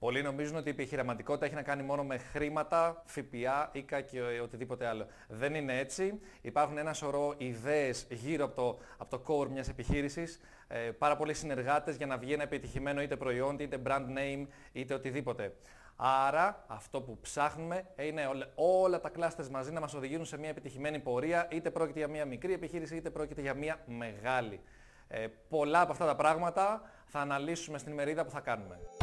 Πολλοί νομίζουν ότι η επιχειρηματικότητα έχει να κάνει μόνο με χρήματα, ΦΠΑ, ΙΚΑ και οτιδήποτε άλλο. Δεν είναι έτσι. Υπάρχουν ένα σωρό ιδέες γύρω από το core μιας επιχείρησης, πάρα πολλοί συνεργάτες για να βγει ένα επιτυχημένο είτε προϊόν, είτε brand name, είτε οτιδήποτε. Άρα αυτό που ψάχνουμε είναι όλα τα κλάστες μαζί να μας οδηγήσουν σε μια επιτυχημένη πορεία, είτε πρόκειται για μια μικρή επιχείρηση, είτε πρόκειται για μια μεγάλη. Πολλά από αυτά τα πράγματα θα αναλύσουμε στην ημερίδα που θα κάνουμε.